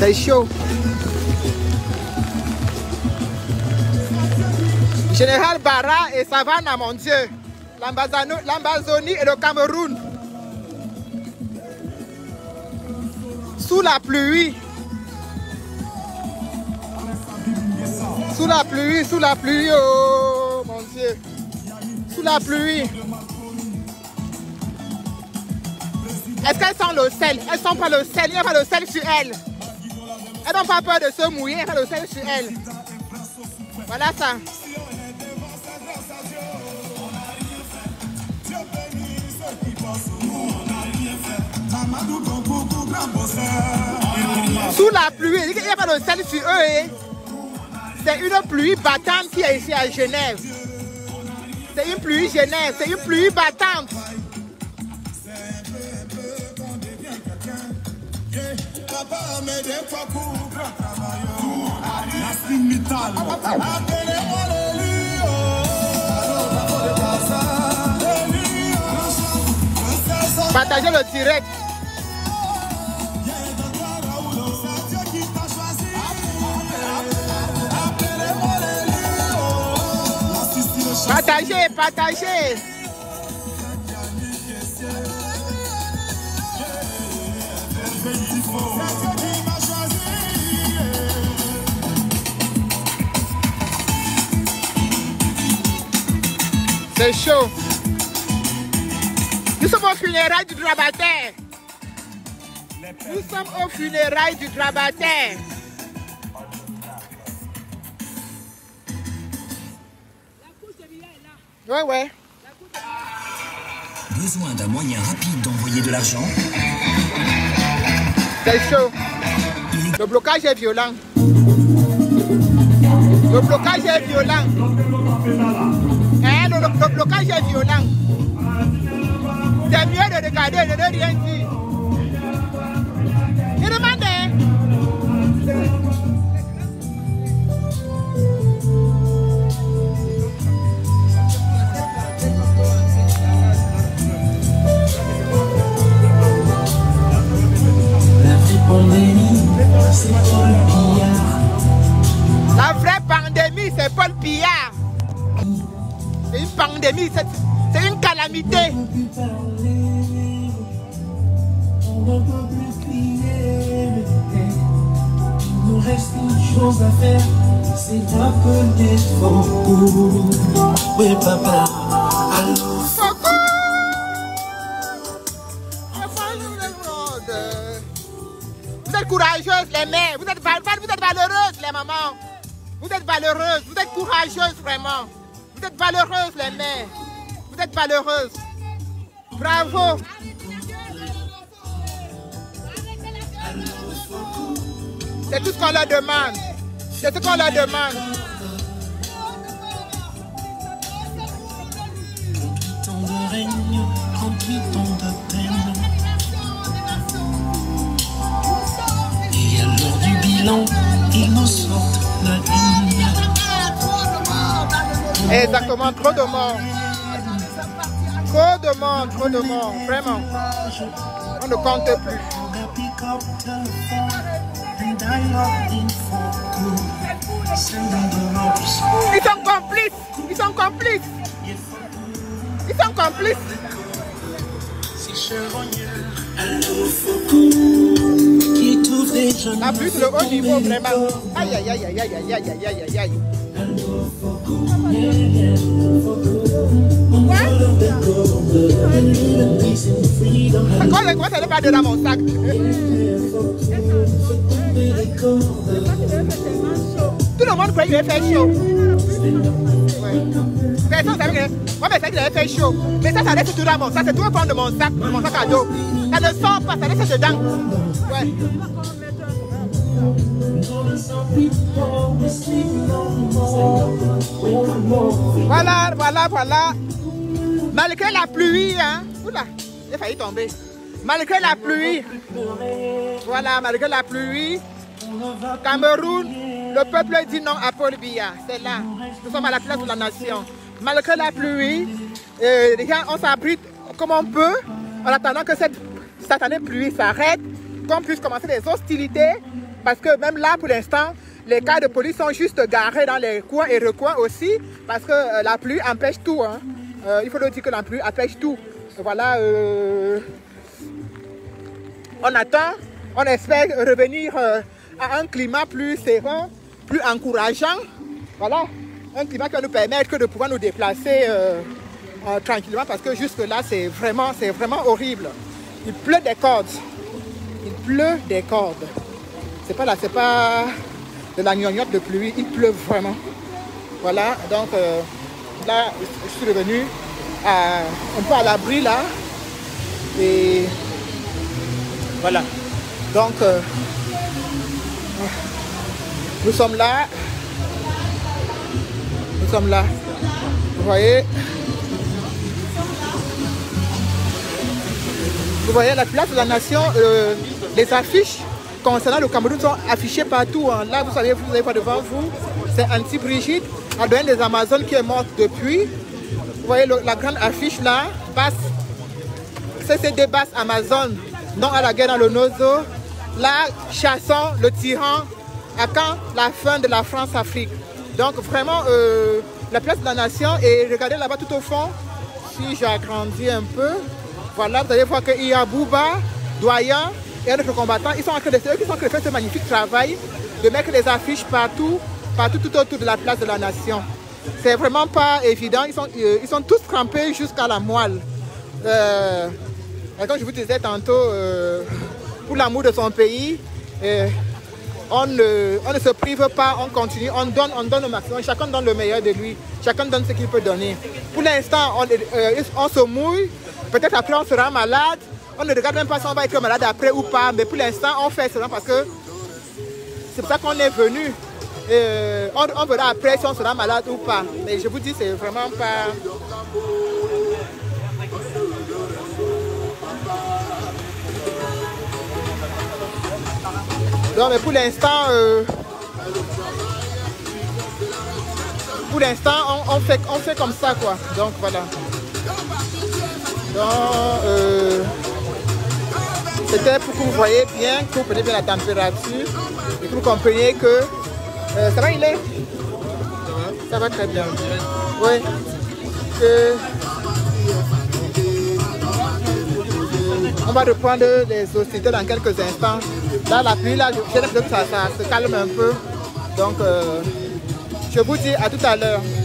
C'est chaud. Général Barra et Savannah, mon Dieu. L'Amazonie et le Cameroun. Sous la pluie. Sous la pluie, oh mon Dieu. Sous la pluie. Est-ce qu'elles sentent le sel? Elles sentent pas le sel, il n'y a pas de sel sur elles. Elles n'ont pas peur de se mouiller, il n'y a pas de sel sur elles. Voilà ça. Sous la pluie, il n'y a pas de sel sur eux. Hein? C'est une pluie battante qui est ici à Genève. C'est une pluie Genève, c'est une pluie battante. Partagez le direct. Partagez, partagez. C'est chaud. Nous sommes au funérailles du grabataire. Nous sommes au funérailles du grabataire. Ouais, ouais. Besoin d'un moyen rapide d'envoyer de l'argent? C'est chaud. Le blocage est violent. Le blocage est violent. Hein, le blocage est violent. C'est mieux de regarder et de ne rien dire. Et demandez. La vraie pandémie, c'est Paul Biya. C'est une pandémie, c'est une calamité. Il nous reste une chose à faire, c'est d'appeler Foko. Oui, papa, allô. Foko. Vous êtes courageuses, les mères. Vous êtes valeureuses, les mamans. Vous êtes valeureuses. Vous êtes courageuses, vraiment. Vous êtes valeureuses, les mères. Vous êtes valeureuses. Bravo. C'est tout ce qu'on leur demande. C'est ce qu'on leur demande. Tant de règne, 38 ans de peine. Et à l'heure du bilan, ils nous sortent la ligne. Exactement, trop de morts. Trop de morts, trop de morts, vraiment. On ne compte plus. Ils sont complices. Ils sont complices. Ils sont complices. La plus le haut niveau, vraiment. Aïe, aïe, aïe, aïe, aïe, aïe, aïe, aïe, aïe, aïe. Comment ça ne pas de dans mon sac? Tout le monde croit qu'il allait faire chaud. Ouais. Personne savait que... Moi, mais ça qu'il allait faire chaud. Mais ça reste tout dans mon sac. C'est tout au fond de mon sac à dos. Ça ne sort pas, ça reste dedans. Ouais. Voilà, voilà, voilà. Malgré la pluie, hein. Oula, j'ai failli tomber. Malgré la pluie. Voilà, malgré la pluie. Cameroun, le peuple dit non à Paul Biya. C'est là. Nous sommes à la place de la nation. Malgré la pluie, on s'abrite comme on peut en attendant que cette satanée pluie s'arrête, qu'on puisse commencer les hostilités parce que même là, pour l'instant, les cars de police sont juste garés dans les coins et recoins aussi, parce que la pluie empêche tout. Hein. Il faut le dire que la pluie empêche tout. Voilà, on attend, on espère revenir à un climat plus serein, plus encourageant. Voilà, un climat qui va nous permettre de pouvoir nous déplacer tranquillement, parce que jusque-là, c'est vraiment horrible. Il pleut des cordes. Il pleut des cordes. C'est pas de la gnognotte de pluie, il pleut vraiment. Voilà, donc là, je suis revenu un peu à l'abri là. Et voilà. Donc, nous sommes là. Nous sommes là. Vous voyez? Vous voyez la place de la nation, les affiches concernant le Cameroun sont affichées partout. Hein. Là, vous allez voir devant vous, c'est Anti-Brigitte, la doyenne des Amazones qui est morte depuis. Vous voyez la grande affiche là, basse, CCD basse Amazon, non à la guerre dans le Nozo. Là, chassons le tyran, à quand la fin de la France-Afrique. Donc vraiment, la place de la nation, et regardez là-bas tout au fond, si j'agrandis un peu, voilà, vous allez voir qu'il y a Bouba, Doyen et un autre combattant. Ils sont en train de faire ce magnifique travail de mettre les affiches partout tout autour de la place de la nation. C'est vraiment pas évident. Ils sont tous trempés jusqu'à la moelle. Comme je vous disais tantôt, pour l'amour de son pays, on ne se prive pas, on continue, on donne au maximum. Chacun donne le meilleur de lui. Chacun donne ce qu'il peut donner. Pour l'instant, on se mouille. Peut-être après on sera malade, on ne regarde même pas si on va être malade après ou pas, mais pour l'instant on fait cela parce que c'est pour ça qu'on est venu. On verra après si on sera malade ou pas, mais je vous dis c'est vraiment pas... Non mais pour l'instant, on fait comme ça quoi, donc voilà. Donc, c'était pour que vous voyez bien, que vous preniez bien la température et que vous compreniez que ça va, il est? Ça va très bien. Oui. On va reprendre les hostilités dans quelques instants. Là, la pluie, là, j'ai l'impression que ça se calme un peu. Donc, je vous dis à tout à l'heure.